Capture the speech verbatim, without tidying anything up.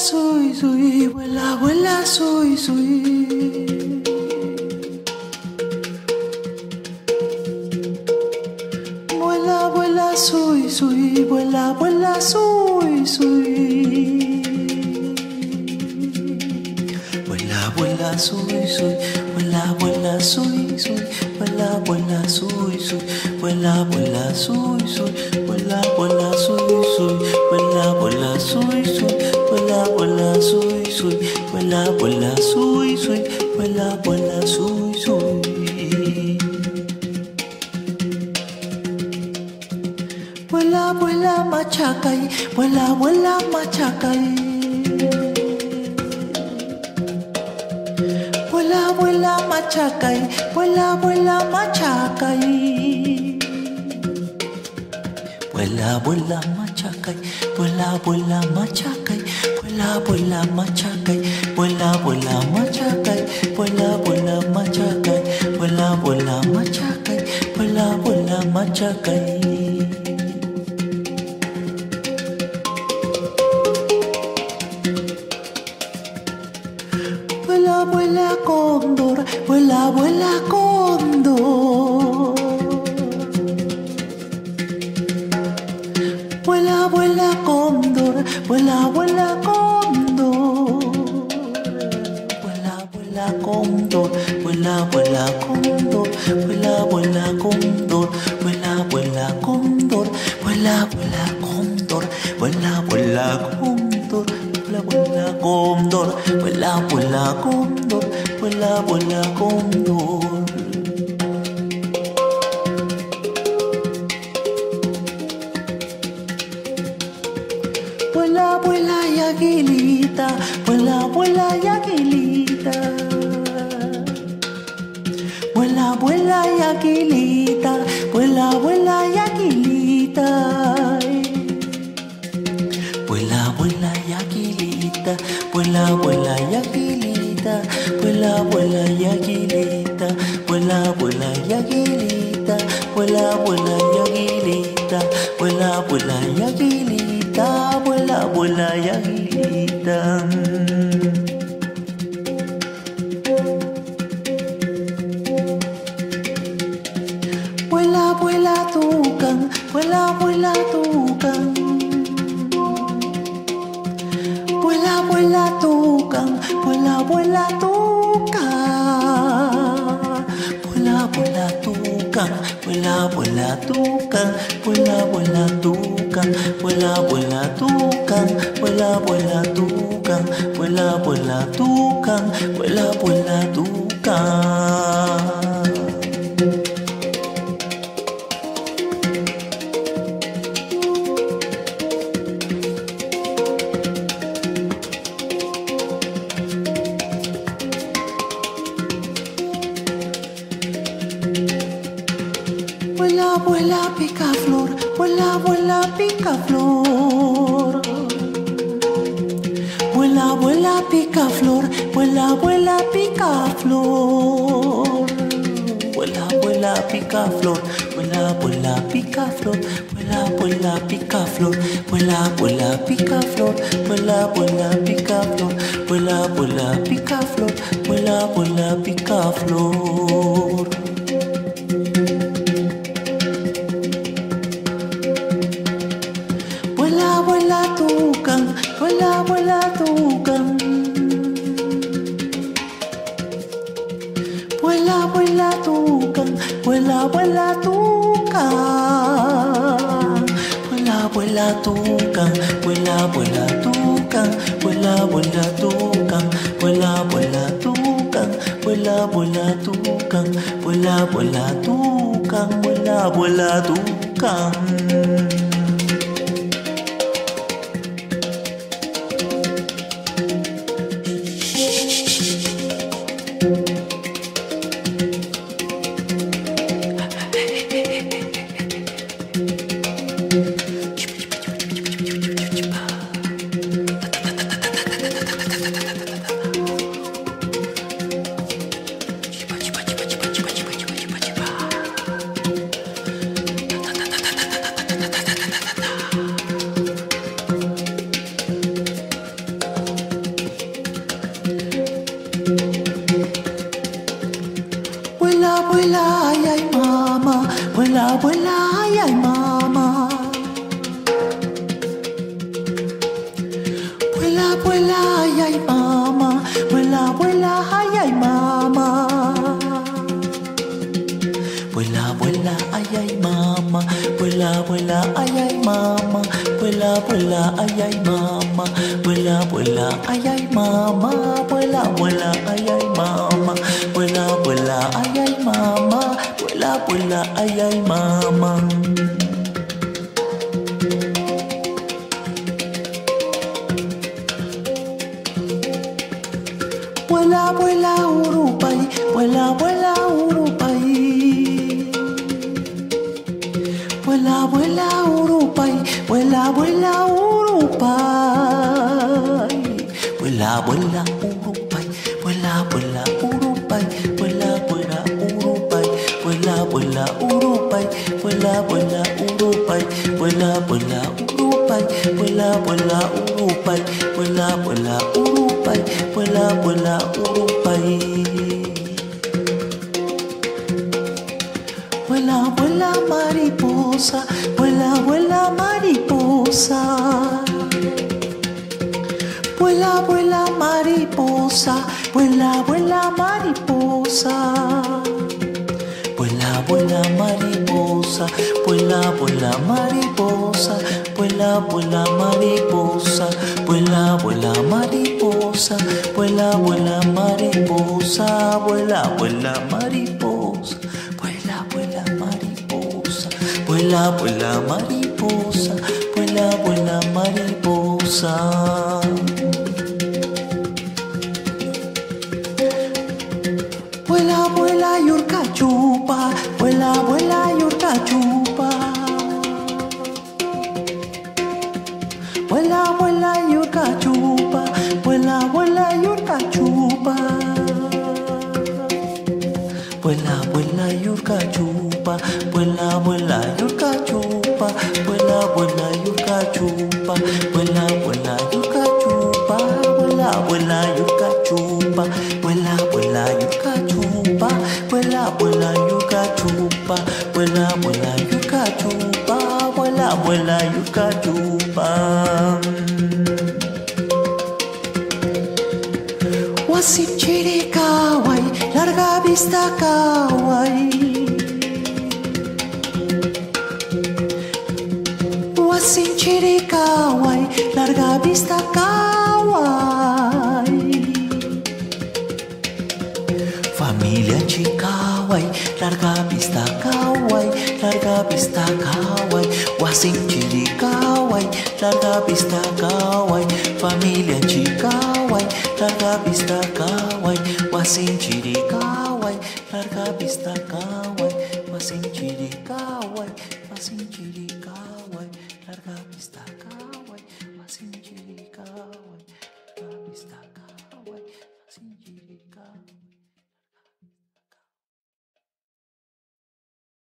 soy, soy, vuela, vuela, soy, soy. Vuela, vuela, soy, soy, vuela, vuela, soy, soy. Vuela, vuela, soy, soy, vuela, vuela, soy, soy, vuela, vuela, soy, soy, vuela, vuela, soy, soy, vuela, vuela, soy, soy, vuela, vuela, soy, soy, vuela, vuela, soy, soy, vuela, vuela, soy, soy, vuela, vuela, soy, soy. Vuela, vuela, machacay, vuela, vuela, machacay. Vuela, vuela, machacay, vuela, vuela, machacay. Vuela, vuela, machacay, vuela, vuela, machacay, vuela, vuela, machacay, vuela, vuela, machacay, vuela, vuela, machacay, vuela, vuela, machacay, vuela, vuela, machacay. Vuela, vuela, cóndor, vuela, vuela, cóndor. Vuela, vuela, cóndor, vuela, vuela, cóndor. Vuela, vuela, cóndor, vuela, vuela, cóndor, vuela, vuela, cóndor, vuela, vuela, cóndor, vuela, vuela, cóndor, vuela, vuela, cóndor. Vuela, vuela, cóndor, vuela, vuela, cóndor, vuela, vuela, cóndor. Vuela, vuela y aguilita, vuela, vuela y aguilita. Vuela, vuela y aguilita, vuela, vuela y aguilita. Vuela, vuela y aguilita, vuela, vuela y aguilita, vuela, vuela y aguilita, vuela, vuela y aguilita, vuela, vuela y aguilita, vuela, vuela y aguilita, vuela, vuela y aguilita. Vuela, vuela, tucán, vuela, vuela, tucán. Vuela, vuela, tucán, vuela, vuela, tucán. Vuela, vuela, tucán, vuela, vuela, tucán, vuela, vuela, tucán, vuela, vuela, tucán, vuela, vuela, tucán, vuela, vuela, tucán, vuela, vuela, tucán. Vuela, vuela, picaflor, vuela, vuela, picaflor. Vuela, vuela, picaflor, vuela, vuela, picaflor. Vuela, vuela, picaflor, vuela, vuela, picaflor, vuela, vuela, picaflor, vuela, vuela, picaflor, vuela, vuela, picaflor, vuela, vuela, picaflor, vuela, vuela, picaflor. Vuela, vuela, tucán, vuela, vuela, tucán. Vuela, vuela, tucán, vuela, vuela, tucán. Vuela, vuela, tucán, vuela, vuela, tucán, vuela, vuela, tucán, vuela, vuela, tucán, vuela, vuela, tucán, vuela, vuela, tucán, vuela, vuela, tucán. vuela, vuela, ay, ay, mamá. Vuela, vuela, ay, ay, mamá. Vuela, vuela, ay, ay, mamá. Vuela, vuela, ay, ay, mamá. Vuela, vuela, ay, ay, mamá. Vuela, vuela, ay, ay, mamá. Vuela, vuela, ay, ay, mamá. Vuela, vuela, ay, ay, mamá. Vuela, vuela, ay, ay, mamá. Vuela, vuela, ay, ay, mamá. Vuela, vuela, Urupay, vuela, vuela, Urupay. Vuela, vuela, Urupay, vuela, vuela, Urupay. Vuela, vuela, Urupay, vuela, vuela, Urupay, vuela, vuela, Urupay, vuela, vuela, Urupay, vuela, vuela, Urupay, vuela, vuela, Urupay, vuela, vuela, Urupay, vuela, vuela, Urupay, vuela, vuela, Urupay. Vuela, vuela, mariposa, vuela, vuela, mariposa. Vuela, vuela, mariposa, vuela, vuela, mariposa. Vuela, vuela, mariposa, vuela, vuela, mariposa, vuela, vuela, mariposa, vuela, vuela, mariposa, vuela, vuela, mariposa, vuela, vuela, mariposa, vuela, vuela, mariposa, vuela, vuela, mariposa, vuela, vuela, mariposa. Vuela, vuela, yurka chupa, vuela, vuela, yurka chupa. Vuela, vuela, yurka chupa, vuela, vuela, yurka chupa. Vuela, vuela, yurka chupa, vuela, vuela, yurka chupa, vuela, vuela, yurka chupa, vuela, vuela, yurka chupa, vuela, vuela, yurka chupa, vuela, vuela, yurka chupa, vuela, vuela, yurka chupa, vuela, vuela, yurka chupa, vuela, vuela, yurka chupa. Wasim chiri kawai, larga vista kawai. Wasim chiri kawai, larga vista kawai. Familia chikawai, larga vista kawai, larga vista kawai. Wasim chiri kawai, larga vista kawai. Familia chikawai, larga vista kawai. Wasim chiri kawai, larga vista kawai. Wasim chiri kawai, wasim chiri kawai, larga vista.